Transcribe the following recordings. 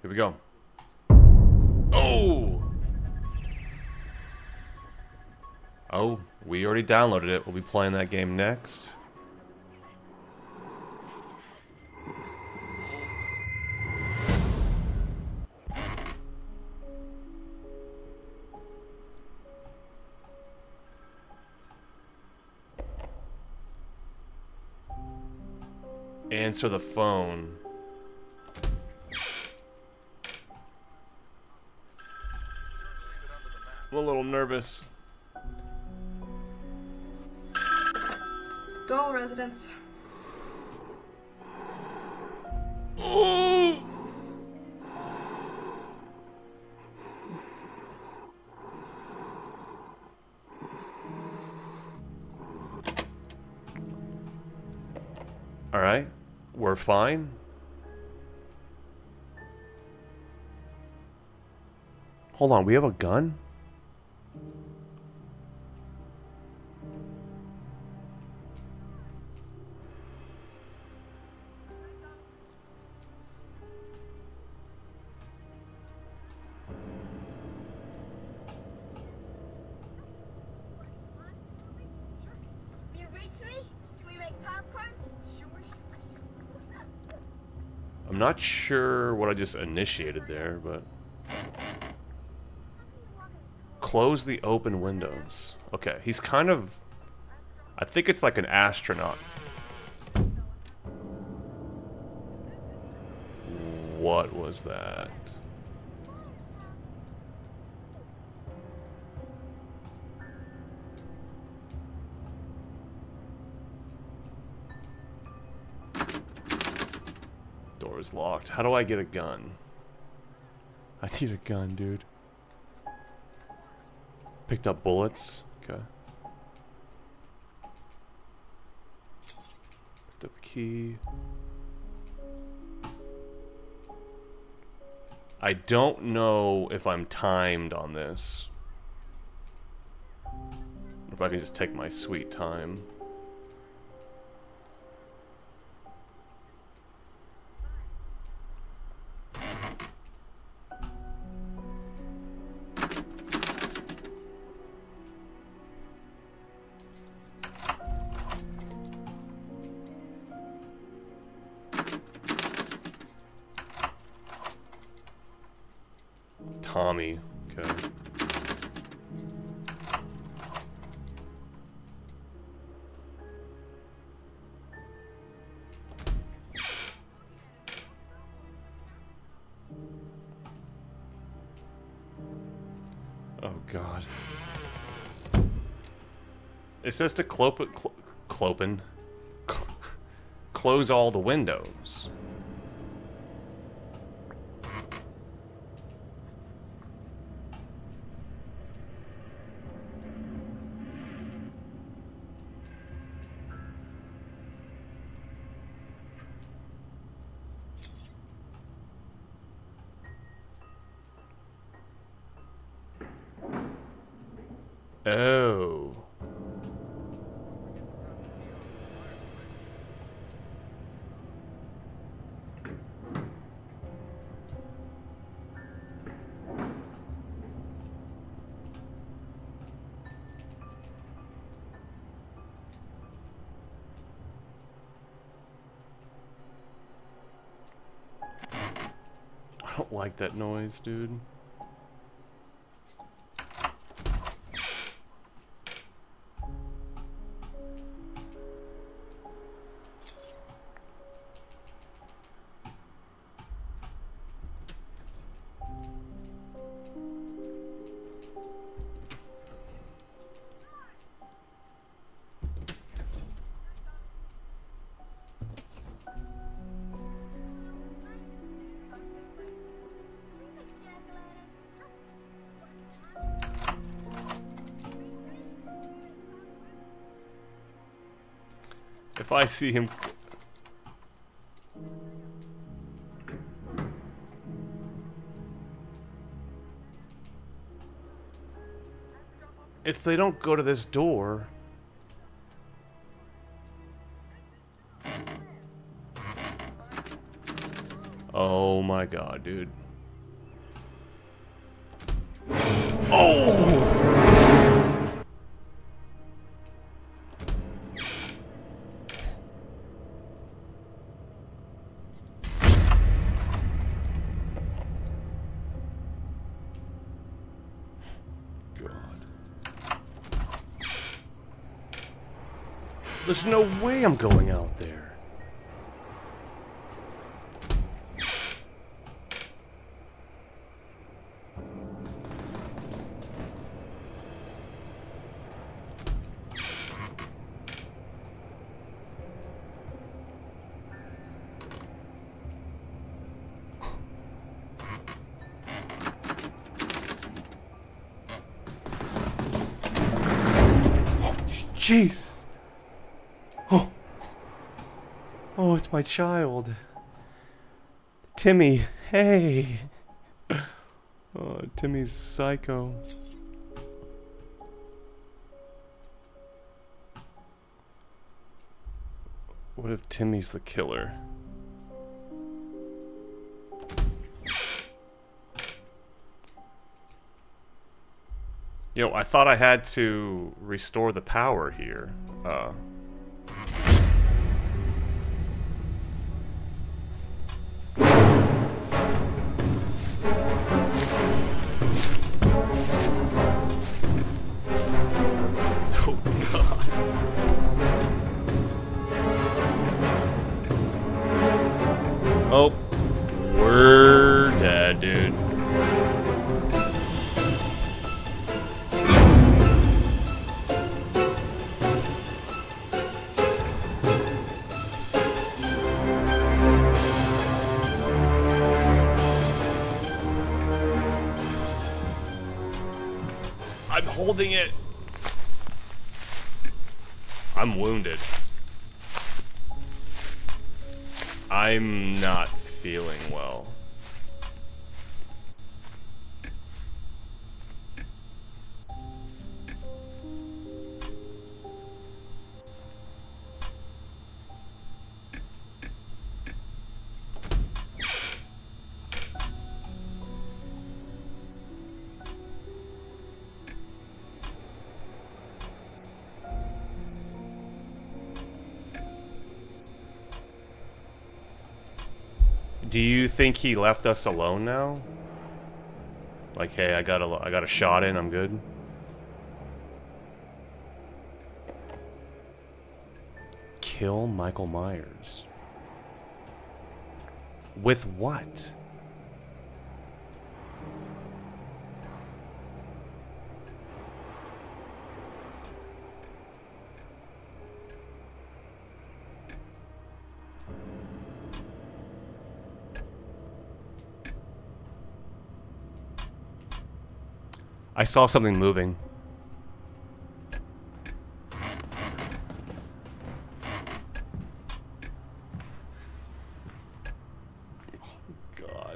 Here we go. Oh! Oh, we already downloaded it. We'll be playing that game next. Answer the phone. I'm a little nervous. Go, residents. Oh! Alright, we're fine. Hold on, we have a gun? You reach me? Can we make popcorn? Sure. I'm not sure what I just initiated there, but... Close the open windows. Okay, he's kind of... I think it's like an astronaut. What was that? Door is locked. How do I get a gun? I need a gun, dude. Picked up bullets. Okay. Picked up a key. I don't know if I'm timed on this. If I can just take my sweet time. Tommy, okay. Oh God. It says to close all the windows. Oh. I don't like that noise, dude. If I see him... If they don't go to this door... Oh my God, dude. Oh! God. There's no way I'm going out there. Jeez. Oh. Oh, it's my child. Timmy, hey. Oh, Timmy's psycho. What if Timmy's the killer? Yo, I thought I had to restore the power here. Oh, God. Oh, we're dead, dude. I'm holding it. I'm wounded. I'm not feeling well. Do you think he left us alone now? Like, hey, I got a shot in, I'm good. Kill Michael Myers. With what? I saw something moving. Oh, God.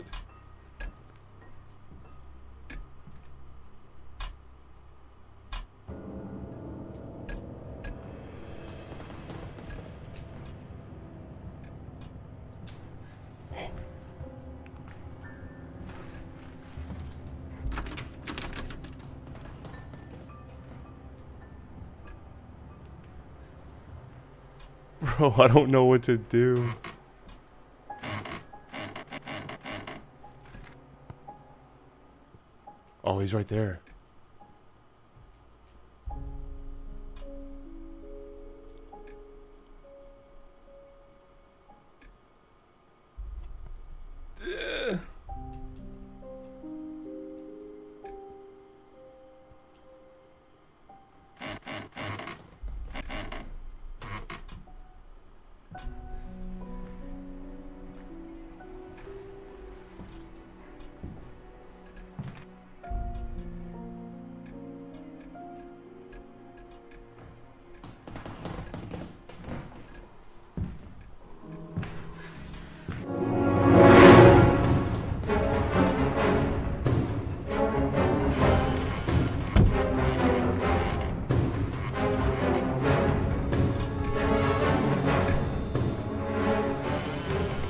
Bro, I don't know what to do. Oh, he's right there.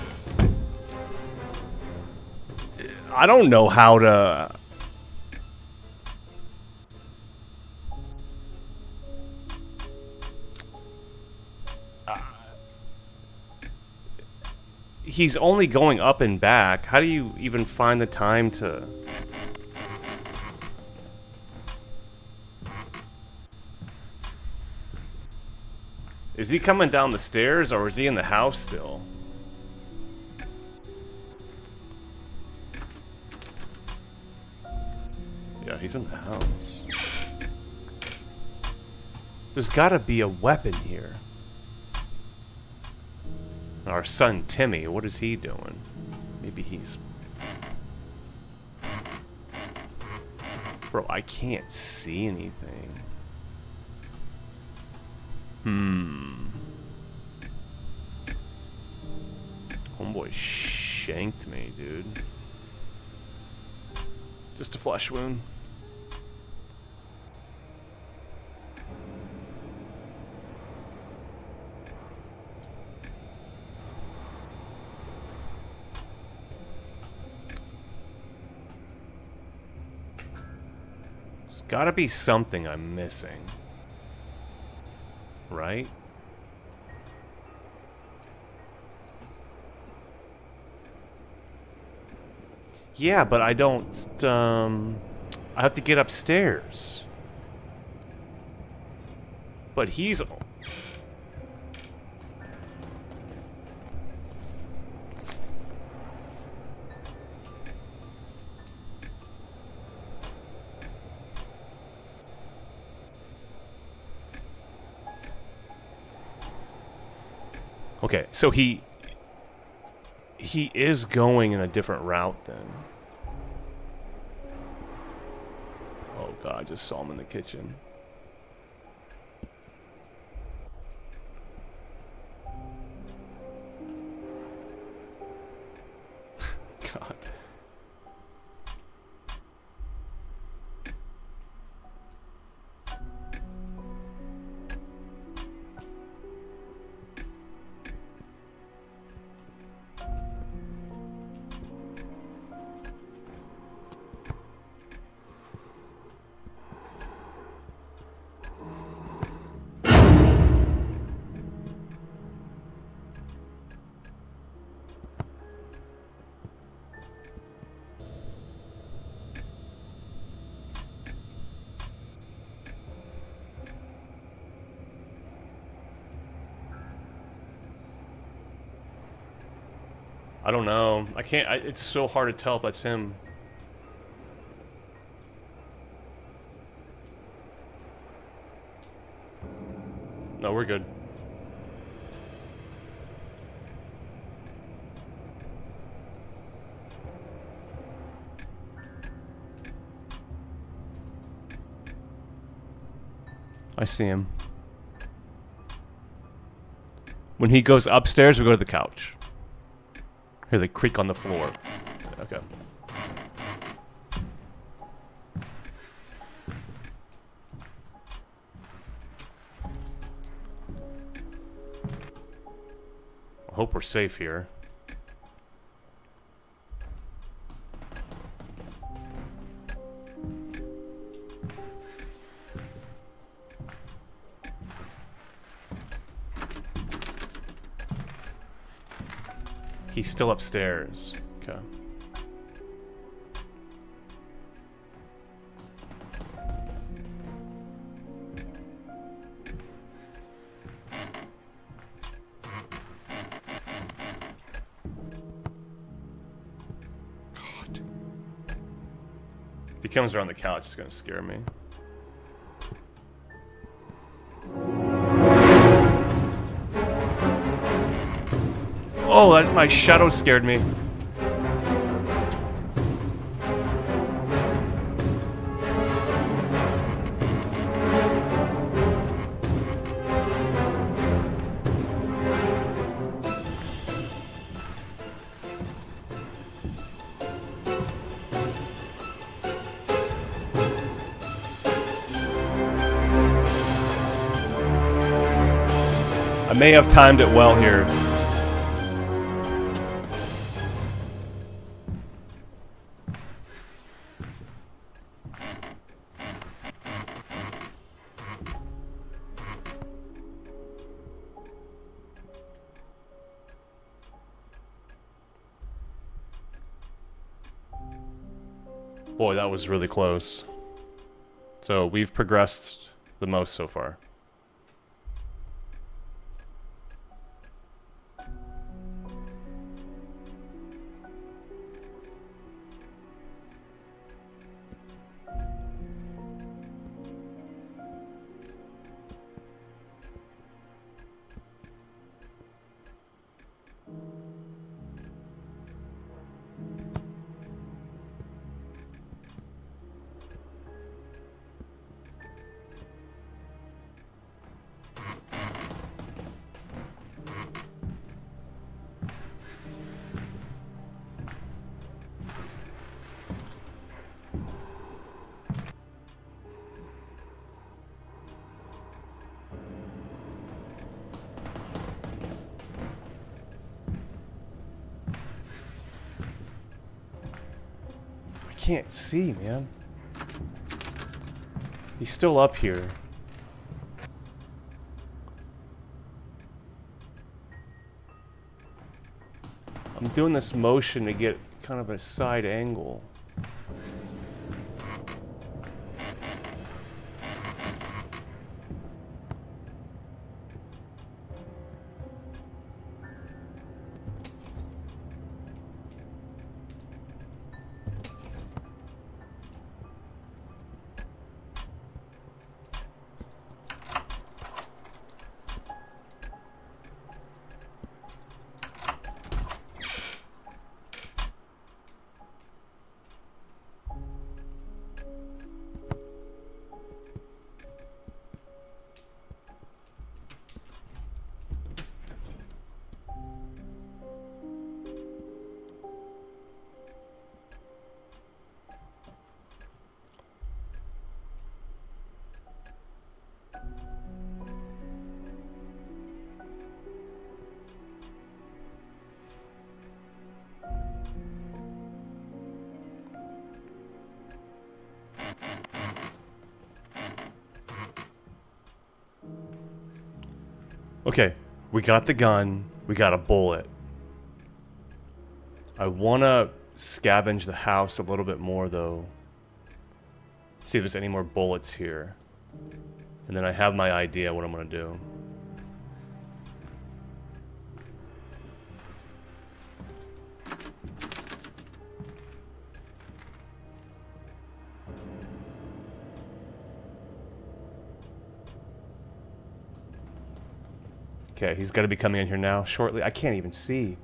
I don't know how to... he's only going up and back. How do you even find the time to... Is he coming down the stairs, or is he in the house still? Yeah, he's in the house. There's gotta be a weapon here. Our son, Timmy, what is he doing? Maybe he's... Bro, I can't see anything. Homeboy shanked me, dude. Just a flesh wound. There's gotta be something I'm missing. Right? Yeah, but I don't, I have to get upstairs. But he's... Okay, so he is going in a different route then. Oh god, I just saw him in the kitchen. God. I don't know. I can't... it's so hard to tell if that's him. No, we're good. I see him. When he goes upstairs, we go to the couch. Hear the creak on the floor. Okay. I hope we're safe here. He's still upstairs. Okay. God. If he comes around the couch, it's gonna scare me. Oh, my shadow scared me. I may have timed it well here. Boy, that was really close. So we've progressed the most so far. I can't see, man. He's still up here. I'm doing this motion to get kind of a side angle. Okay, we got the gun, we got a bullet. I wanna scavenge the house a little bit more though. See if there's any more bullets here. And then I have my idea what I'm gonna do. Okay, he's got to be coming in here now shortly. I can't even see.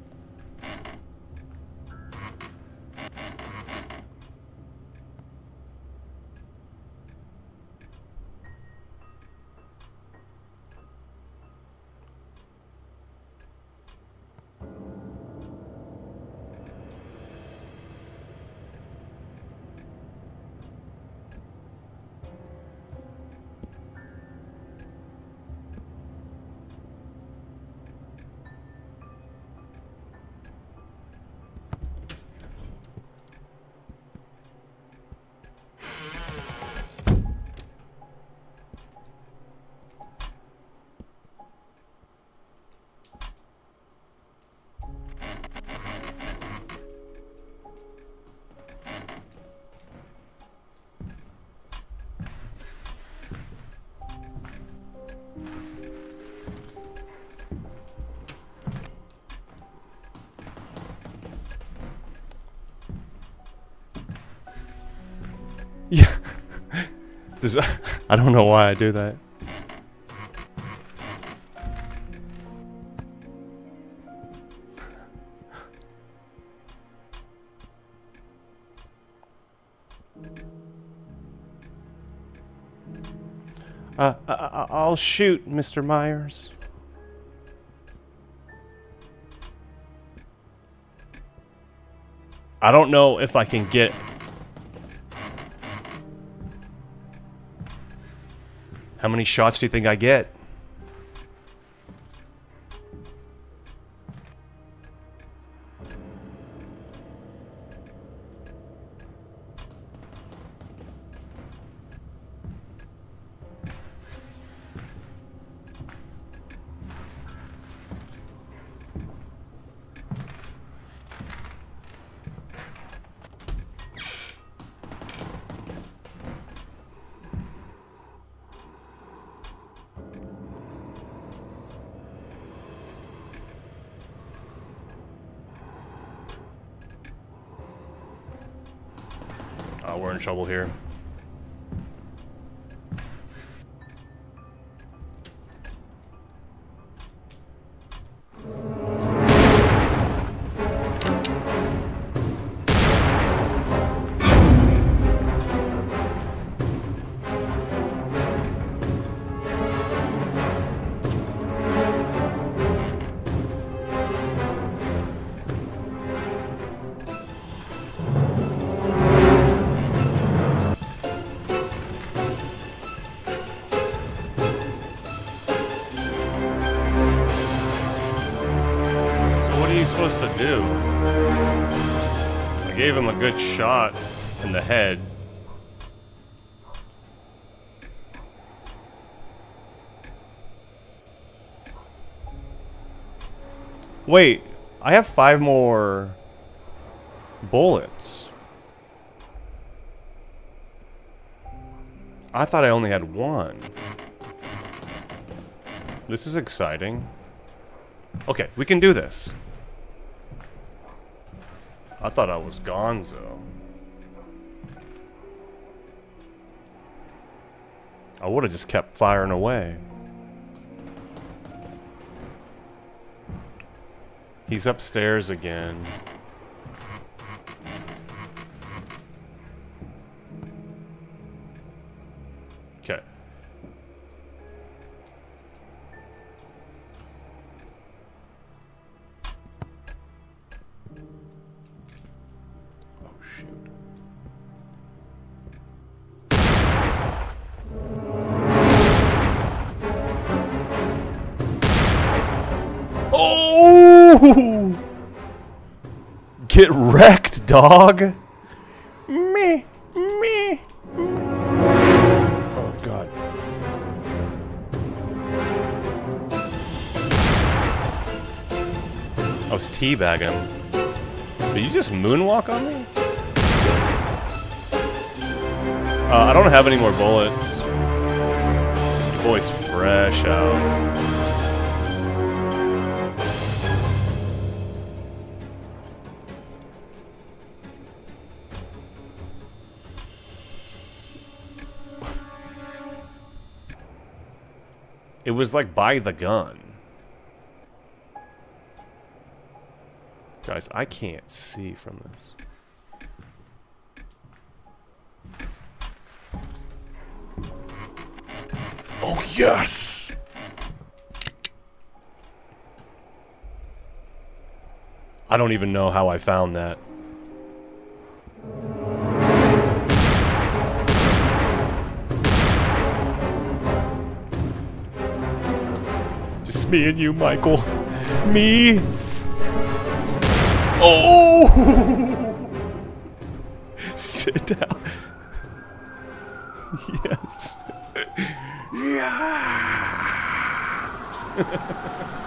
Yeah. This, I don't know why I do that. I'll shoot, Mr. Myers. I don't know if I can get... How many shots do you think I get? We're in trouble here. Supposed to do? I gave him a good shot in the head. Wait, I have 5 more bullets. I thought I only had 1. This is exciting. Okay, we can do this. I thought I was gonzo. I would have just kept firing away. He's upstairs again. Okay. Oh! Get wrecked, dog. Me. Oh god. I was teabagging. Did you just moonwalk on me? I don't have any more bullets. Your boy's fresh out. It was like by the gun. Guys, I can't see from this. Oh, yes! I don't even know how I found that. Just me and you, Michael. Me! Oh! Sit down. Yes. Yes!